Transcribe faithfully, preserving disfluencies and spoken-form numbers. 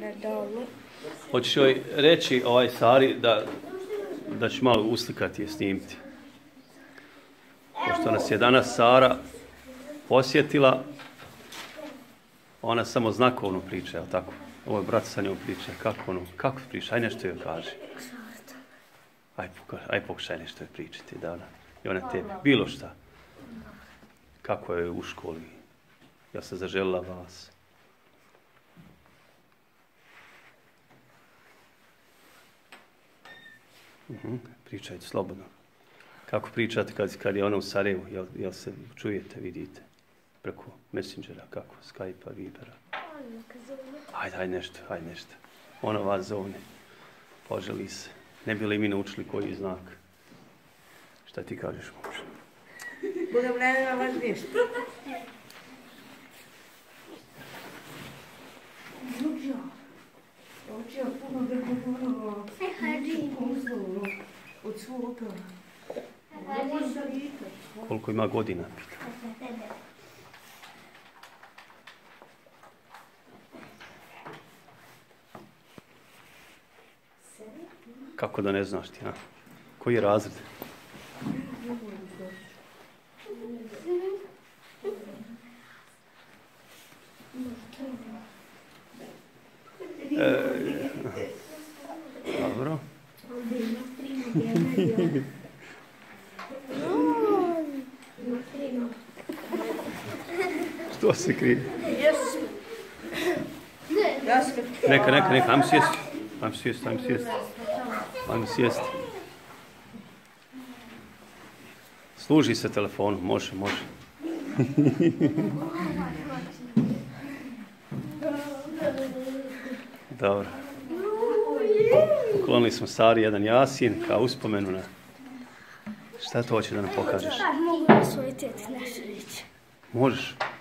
na dolu. Hoćeš joj reći ovaj Sari da, da ću malo uslikati je snimiti. Pošto nas je danas Sara posjetila, ona samo znakovno priča, jel tako? Ovo je brat sa njom priča, kako ono, kako priča, aj nešto joj kaže. Aj, aj pokušaj nešto joj pričati, da ona, i ona tebi, bilo šta. Kako je u školi, ja sam zaželila vas. Uh-huh. Pričajte slobodno. Kako pričate kad, kad je ona u Sarajevu, jel, jel se čujete, vidite? Preko Messengera, kako, Skype-a, Vibera. Ajde, ajde nešto, ajde nešto. Ona vas zovne, poželi se. Ne bi li mi naučili koji znak? Šta ti kažeš, muž? Budem vremena vas nešto. Učio. Učio puno bilo puno od svoga. Koliko ima godina? Kako da ne znaš ti, a? Koji je razred? E, dobro. Što se krije? Neka, neka, neka, ajmo sjesti. Ajmo sjesti, ajmo sjesti. Ajmo sjesti. Služi se telefonom, može, može. Dobro. Uklonili smo Sari jedan jasin kao uspomenu na... Šta to hoće da nam pokažeš? Mogu na svoj teti nešto reći. Možeš.